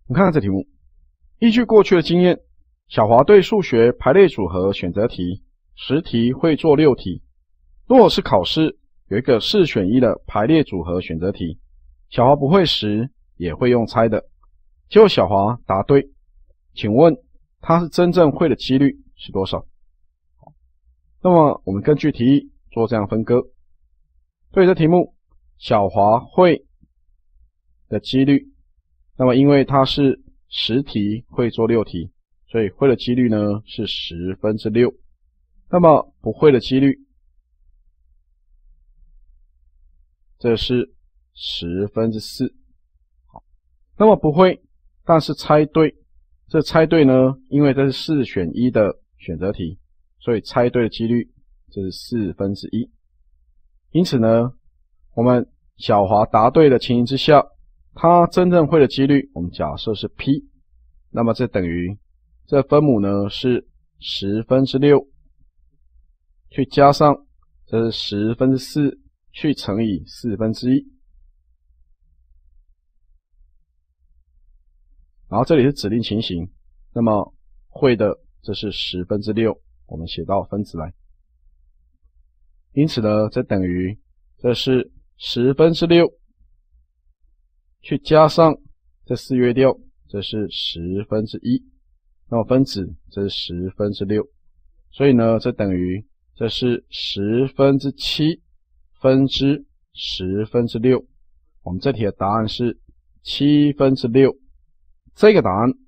我们看看这题目，依据过去的经验，小华对数学排列组合选择题10题会做6题。如果是考试有一个4选1的排列组合选择题，小华不会时也会用猜的。结果小华答对，请问他是真正会的几率是多少？那么我们根据题意做这样分割。对这题目，小华会的几率，那么因为它是10题会做6题，所以会的几率呢是6/10。那么不会的几率，这是4/10。好，那么不会，但是猜对，这猜对呢，因为这是4选1的选择题，所以猜对的几率这是1/4。因此呢，我们小华答对的情形之下，他真正会的几率我们假设是 P， 那么这等于这分母呢是6/10去加上这是4/10去乘以1/4，然后这里是指令情形，那么会的这是6/10，我们写到分子来。因此呢，这等于这是6/10去加上这4约掉，这是1/10，那么分子这是6/10，所以呢，这等于这是7/10分之6/10。我们这题的答案是6/7。这个答案